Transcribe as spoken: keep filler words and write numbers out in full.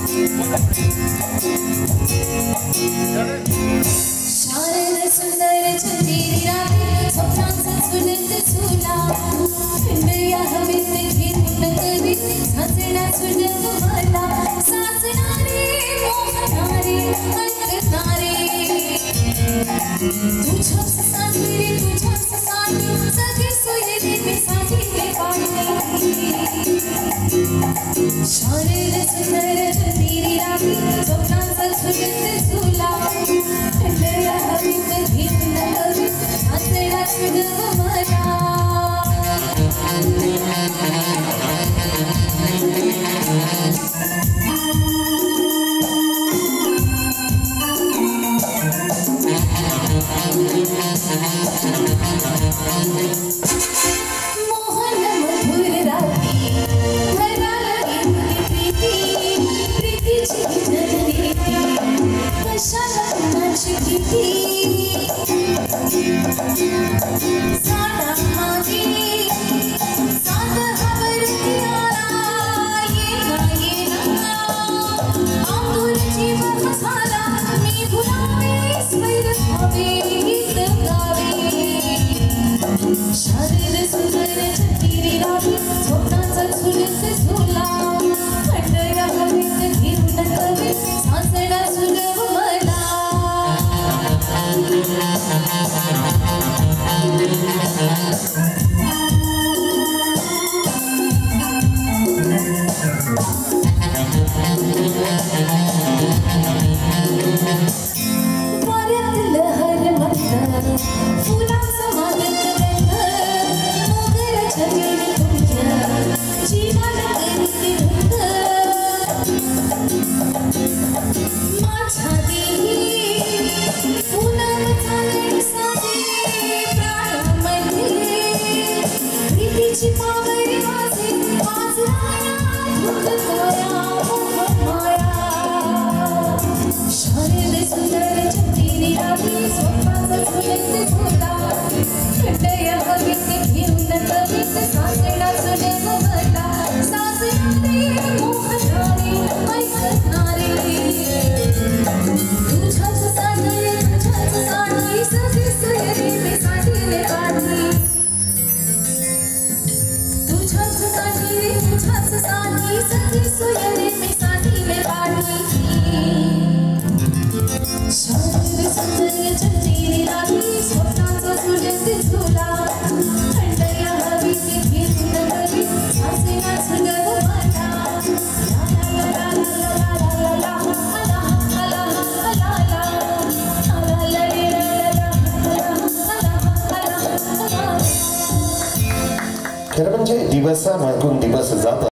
शारद सुंदर चंदेरी रात्री स्वप्नांचा सुलत झुला खंडया हवेत घेऊन कवी साचना सुजग मला साचणारे मोहणारे ऐकणारे तुझ्याच साठी रे तुझ्याच साठी सगळे सोयरे मी साठीले पाडले शारद सुंदर चंदेरी रात्री स्वप्नांचा सुलत झुला खंडया हवेत घेऊन कवी साचना सुजग मला मोहन मधुर राती घराला गेली प्रीती प्रीतीची जननी कशाला कुणाची भीती साडा मागे साध हवरती आला येना येना आतुर जीव झाला मी भुलावे स्वैर हवे गीत गावे शारद सुंदर चंदेरी रात्री स्वप्नांचा झुलत झुला खंडया हवेत घेऊन कवी साचना सुगम मला वाऱ्यात लहर मंद फुलांचा मादक गंध मोगऱ्याच्या वेळी तुझ्या जीवाला करीते धुंद माझ्या देही पुनम झाले साजे प्राणामध्ये प्रीतीची पावरी वाजे वाजवाया धुंद काया मोह माया शारद सुंदर चंदेरी रात्री स्वप्नांचा झुलत झुला खंडया हवेत घेऊन कवी साचना सुजग मला साचणारे मोहणारे ऐकणारे तुझ्याच साठी तुझ्याच साठी सगळे सोयरे मी साठीले पाडले तुझ्याच साठी रे तुझ्याच साठी सगळे सोयरे मी साठीले पाडले शारद सुंदर चंदेरी रात्री स्वप्नांचा झुलत झुला खंडया हवेत घेऊन कवी साचना सुजग मला ला ला ला ला ला ला ला ला ला ला खरं म्हणजे दिवसामागून दिवस जात